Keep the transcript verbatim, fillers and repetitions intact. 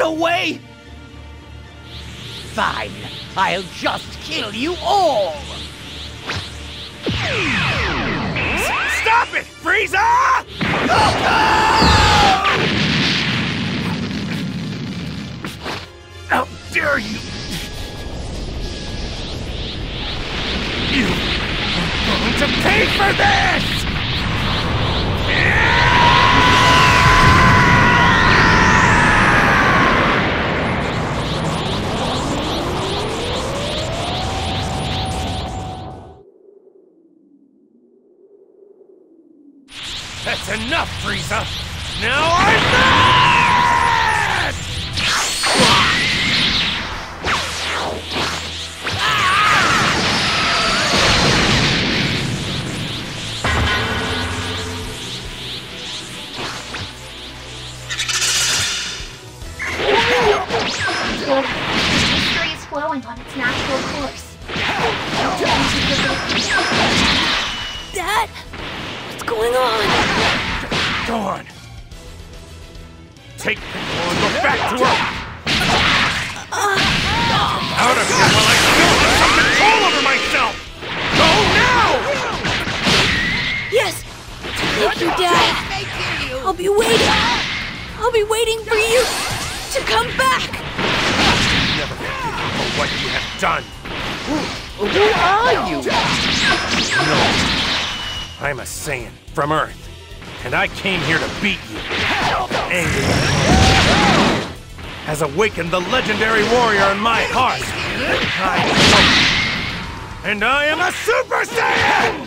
no way! Fine, I'll just kill you all! Stop it, Frieza! How dare you! You are going to pay for this! That's enough, Frieza! Now I'm mad! History is flowing on its natural course. Dad? What's going on? Go on. Take control and go back to Earth! Out of here while I still have some control over myself! Go now! Yes! Thank you, Dad! I'll be waiting! I'll be waiting for you to come back! Never forgive you for what you have done! Who, who are you? No. I'm a Saiyan from Earth. And I came here to beat you. Anger has awakened the legendary warrior in my heart. I, and I am a Super Saiyan!